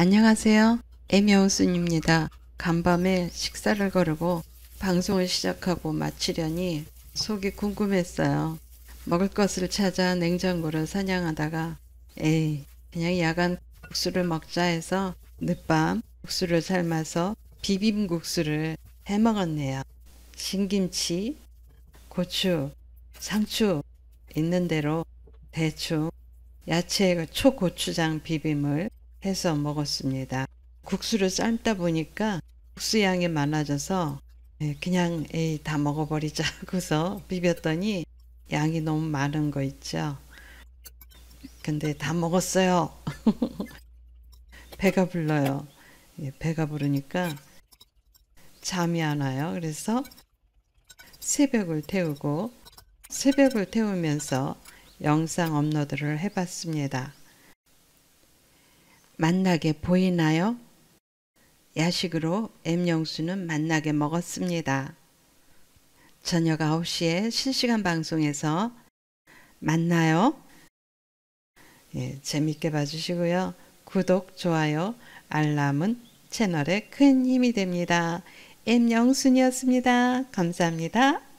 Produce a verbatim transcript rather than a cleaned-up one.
안녕하세요. 엠영순입니다. 간밤에 식사를 거르고 방송을 시작하고 마치려니 속이 궁금했어요. 먹을 것을 찾아 냉장고를 사냥하다가 에이 그냥 야간 국수를 먹자 해서 늦밤 국수를 삶아서 비빔국수를 해 먹었네요. 신김치, 고추, 상추 있는 대로 대충 야채 초고추장 비빔을 해서 먹었습니다. 국수를 삶다 보니까 국수 양이 많아져서 예, 그냥 에이 다 먹어버리자 하고서 비볐더니 양이 너무 많은 거 있죠. 근데 다 먹었어요. 배가 불러요. 예, 배가 부르니까 잠이 안 와요. 그래서 새벽을 태우고 새벽을 태우면서 영상 업로드를 해봤습니다. 맛나게 보이나요? 야식으로 엠영수는 맛나게 먹었습니다. 저녁 아홉 시에 실시간 방송에서 만나요. 예, 재밌게 봐주시고요. 구독, 좋아요, 알람은 채널에 큰 힘이 됩니다. 엠영순이었습니다. 감사합니다.